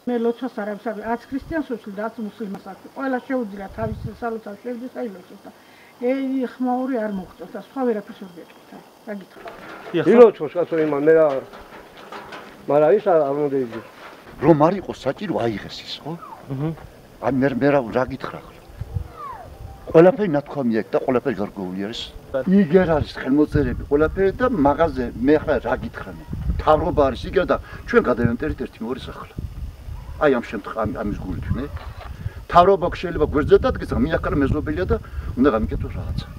მე ლოცვას არ აქვს, არც ქრისტიანს უცვლი და არც მუსლიმას აქვს. ყველა შეუძლია თავის სალოცავს შევიდეს და ილოცოს და ხმაური არ მოხდეს და სხვა ვერაფერს ვერ გეტყვით. რა გითხრა? ილოცოს კაცო იმან მე რა მაგრამ ის არ უნდა იგდეს. რომ არ იყოს საჭირო აიღეს ის, ხო? ან მე რა გითხრა ხოლმე. ყველაფერი ნათქვამია და ყველაფერი გარკვეული არის. იგერ არის ხელმოწერები ყველაფერი და მაღაზე მე ხა რა გითხრანე. თავრობა არის იგერ და ჩვენ გადავემტერით ერთი მეორე სახლა. აი ამ შემთხვევაში ამის გულით ნე. თავრობა შეიძლება გვერდზე დადგეს, მინახარ მეზობელია და უნდა გამიკეთოს რაღაცა.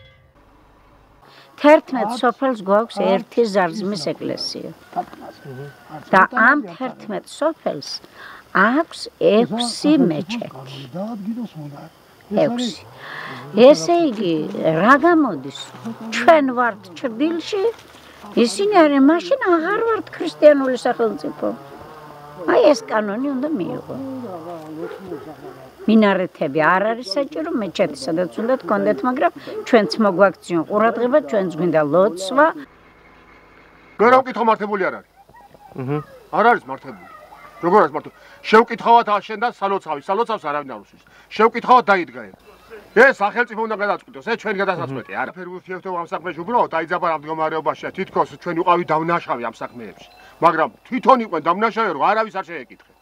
11 სოფელს გვაქვს ერთი ზარზმის ეკლესია. და ამ 11 სოფელს აქვს 6 მეჩეთი. 6. ესე იგი, რა გამოდის? ჩვენ ვართ ჭრდილში, ისინი არიან მაშინ აღარ ვართ ქრისტიანული სახელმწიფო. აი ეს კანონი უნდა მიიღო. მინარეთები არ არის საჭირო, მეჩეთი სადაც უნდა გქონდეთ, მაგრამ ჩვენც მოგვაქციონ ყურადღება, ჩვენც გვინდა ლოცვა. რა უკითხო მართებული არ არის? არ არის მართებული. როგორ არის მართო? შევკითხავთ აშენდა სალოცავი, სალოცავს არავინ არ უსვის. შევკითხავთ დაიდგა ეს. ეს სახელმწიფო უნდა გადაწყვიტოს, ეს ჩვენ გადასაწყვეტია. არაფერი ურთიერთობა ამ საქმეში უბრალოდ დაიძაბა ამ მდგომარეობაშია. თითქოს ჩვენ ვიყავით დამნაშავე ამ საქმეებში. მაგრამ თვითონ იყვენ დამნაშავე, რომ არავის არ შეეკითხე.